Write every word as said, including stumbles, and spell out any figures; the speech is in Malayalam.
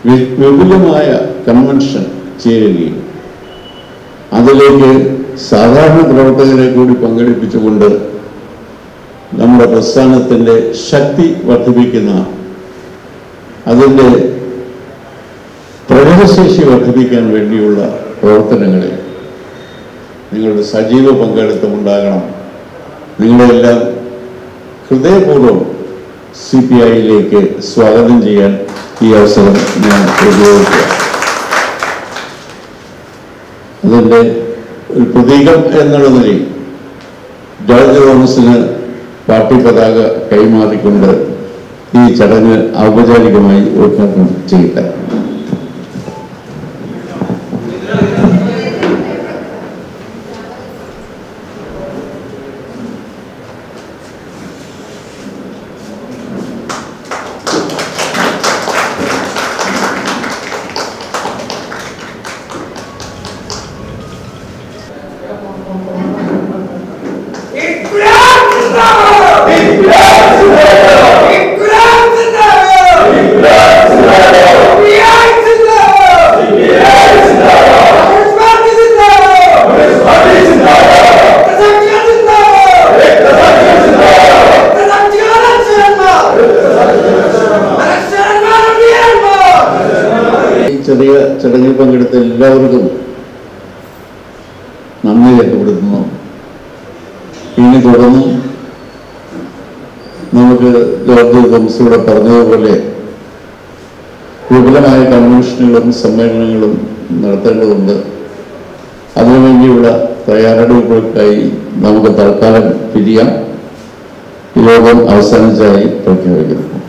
വിപുലമായ കൺവെൻഷൻ ചേരുകയും അതിലേക്ക് സാധാരണ പ്രവർത്തകരെ കൂടി പങ്കെടുപ്പിച്ചുകൊണ്ട് നമ്മുടെ പ്രസ്ഥാനത്തിൻ്റെ ശക്തി വർദ്ധിപ്പിക്കുന്ന, അതിൻ്റെ പ്രകടനശേഷി വർദ്ധിപ്പിക്കാൻ വേണ്ടിയുള്ള പ്രവർത്തനങ്ങളിൽ നിങ്ങളുടെ സജീവ പങ്കാളിത്തമുണ്ടാകണം. നിങ്ങളെല്ലാം ഹൃദയപൂർവ്വം സി പി ഐയിലേക്ക് സ്വാഗതം ചെയ്യാൻ ഈ അവസരം ഞാൻ ഉപയോഗിക്കുക. അതിൻ്റെ ഒരു പ്രതീകം എന്നുള്ള നിലയിൽ ജോർജ് തോമസിന് പാർട്ടി പതാക കൈമാറിക്കൊണ്ട് ഈ ചടങ്ങ് ഔപചാരികമായി ഉദ്ഘാടനം ചെയ്യട്ടെ. ചെറിയ ചടങ്ങിൽ പങ്കെടുത്ത എല്ലാവർക്കും നന്ദി രേഖപ്പെടുത്തുന്നു. ഇനി തുടർന്നും നമുക്ക് ജോർജ് തോമസിലൂടെ പറഞ്ഞതുപോലെ വിപുലമായ കൺവെൻഷനുകളും സമ്മേളനങ്ങളും നടത്തേണ്ടതുണ്ട്. അതിനുവേണ്ടിയുള്ള തയ്യാറെടുപ്പുകൾക്കായി നമുക്ക് തൽക്കാലം പിരിയാം. യോഗം അവസാനിച്ചായി പ്രഖ്യാപിക്കുന്നു.